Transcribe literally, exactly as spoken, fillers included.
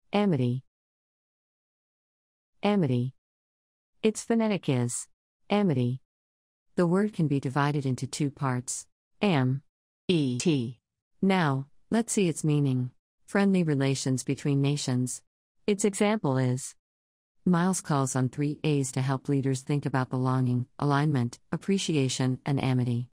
Amity. Amity. Its phonetic is Amity. The word can be divided into two parts. Am. E. T. Now, let's see its meaning. Friendly relations between nations. Its example is Miles calls on three A's to help leaders think about belonging, alignment, appreciation, and amity.